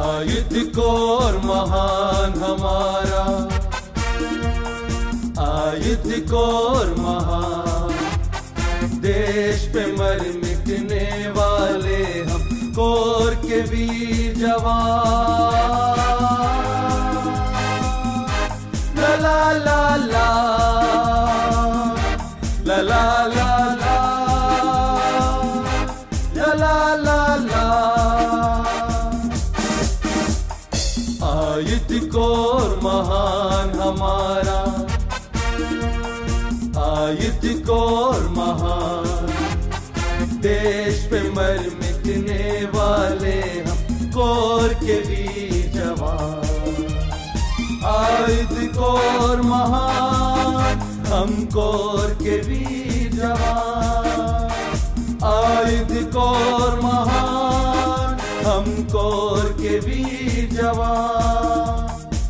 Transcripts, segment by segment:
आयुध कोर महान हमारा, आयुध कोर महान, देश पे मर मिटने वाले हम कोर के वीर जवान। ला ला ला ला ला ला ला ला ला ला ला। आयुध कोर महान हमारा, आयुध कोर महान, देश पे मर मिटने वाले हम कोर के वीर जवान। आयुध कोर महान, हम कोर के वीर जवान। आयुध कोर महान, हम कोर के वीर जवान।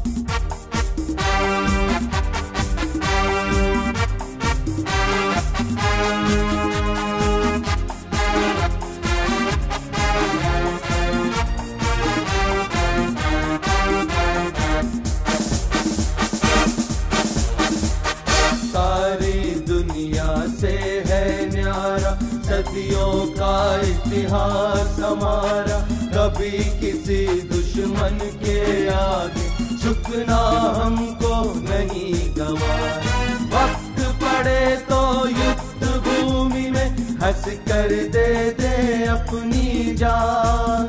से है न्यारा सदियों का इतिहास हमारा, कभी किसी दुश्मन के आगे झुकना हमको नहीं गवारा। वक्त पड़े तो युद्ध भूमि में हंस कर दे दे अपनी जान।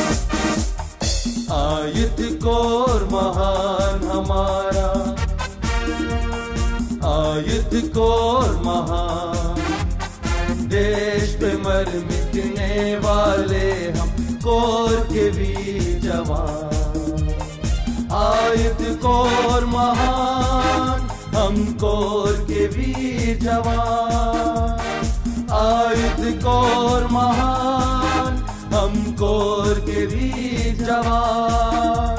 आयुध कोर महान हमारा, आयुध कोर महान, देश पे मर मिटने वाले हम कोर के वीर जवान। आयुध कोर महान, हम कोर के वीर जवान। आयुध कोर महान, हम कोर के वीर जवान।